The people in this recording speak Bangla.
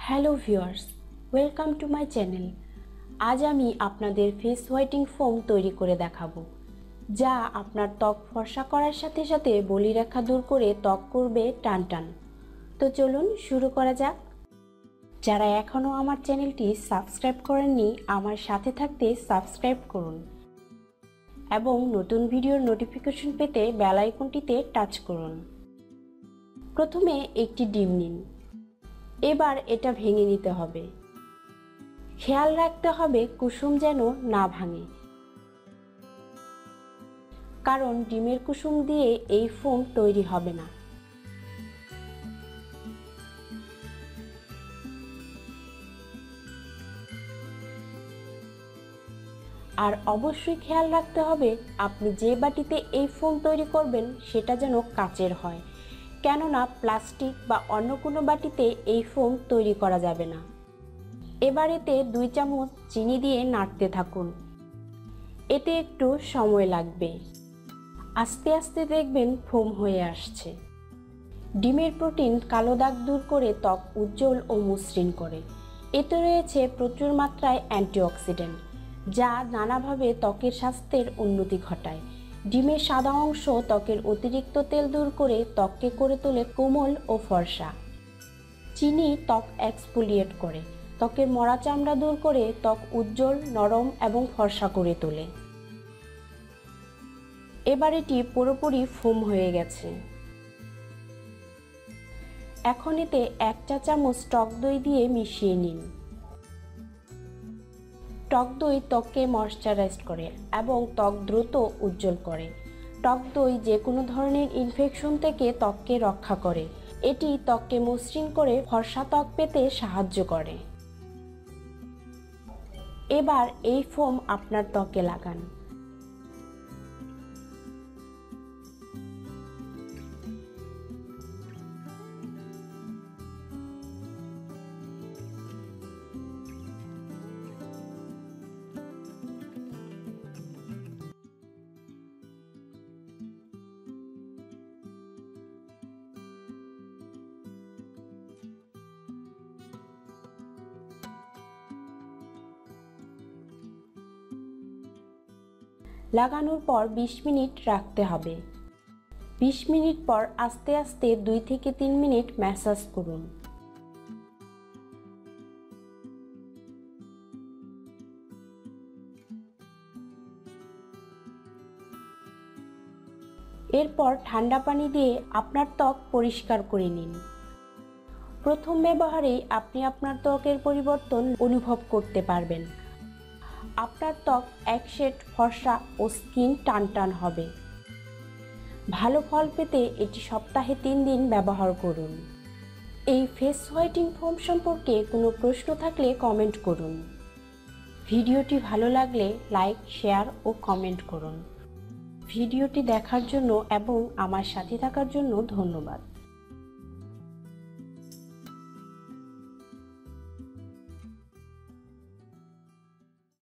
Hello viewers, welcome to my channel. আজ আমি আপনাদের ফেস হোয়াইটিং ফোম তৈরি করে দেখাবো, যা আপনার ত্বক ফর্সা করার সাথে সাথে বলিরেখা দূর করে ত্বক করবে টানটান। তো চলুন শুরু করা যাক। যারা এখনও আমার চ্যানেলটি সাবস্ক্রাইব করেননি, আমার সাথে থাকতে সাবস্ক্রাইব করুন এবং নতুন ভিডিওর নোটিফিকেশন পেতে বেল আইকনটিতে টাচ করুন। প্রথমে একটি ডিম নিন। এবার এটা ভেঙে নিতে হবে। খেয়াল রাখতে হবে কুসুম যেন না ভাঙে, কারণ ডিমের কুসুম দিয়ে এই ফোম তৈরি হবে না। আর অবশ্যই খেয়াল রাখতে হবে আপনি যে বাটিতে এই ফোম তৈরি করবেন সেটা যেন কাচের হয়, কেননা প্লাস্টিক বা অন্য কোনো বাটিতে এই ফোম তৈরি করা যাবে না। এবার এতে 2 চামচ চিনি দিয়ে নাড়তে থাকুন। এতে একটু সময় লাগবে। আস্তে আস্তে দেখবেন ফোম হয়ে আসছে। ডিমের প্রোটিন কালো দাগ দূর করে ত্বক উজ্জ্বল ও মসৃণ করে। এতে রয়েছে প্রচুর মাত্রায় অ্যান্টিঅক্সিডেন্ট, যা নানাভাবে ত্বকের স্বাস্থ্যের উন্নতি ঘটায়। ডিমের সাদা অংশ ত্বকের অতিরিক্ত তেল দূর করে ত্বককে করে তোলে কোমল ও ফর্সা। চিনি ত্বক এক্সফোলিয়েট করে, ত্বকের মরা চামড়া দূর করে ত্বক উজ্জ্বল, নরম এবং ফর্সা করে তোলে। এবার এটি পুরোপুরি ফোম হয়ে গেছে। এখন এতে 1 চা চামচ টক দই দিয়ে মিশিয়ে নিন। টক দই ত্বককে ময়শ্চারাইজ করে এবং ত্বক দ্রুত উজ্জ্বল করে। টক দই যে কোনো ধরনের ইনফেকশন থেকে ত্বককে রক্ষা করে। এটি ত্বককে মসৃণ করে ফর্সা ত্বক পেতে সাহায্য করে। এবার এই ফোম আপনার ত্বকে লাগান। লাগানোর পর 20 মিনিট রাখতে হবে। 20 মিনিট পর আস্তে আস্তে 2 থেকে 3 মিনিট ম্যাসাজ করুন। এরপর ঠান্ডা পানি দিয়ে আপনার ত্বক পরিষ্কার করে নিন। প্রথম ব্যবহারেই আপনি আপনার ত্বকের পরিবর্তন অনুভব করতে পারবেন। আপনার ত্বক এক শেড ফর্সা ও স্কিন টানটান হবে। ভালো ফল পেতে এটি সপ্তাহে 3 দিন ব্যবহার করুন। এই ফেস হোয়াইটিং ফোম সম্পর্কে কোনো প্রশ্ন থাকলে কমেন্ট করুন। ভিডিওটি ভালো লাগলে লাইক, শেয়ার ও কমেন্ট করুন। ভিডিওটি দেখার জন্য এবং আমার সাথে থাকার জন্য ধন্যবাদ।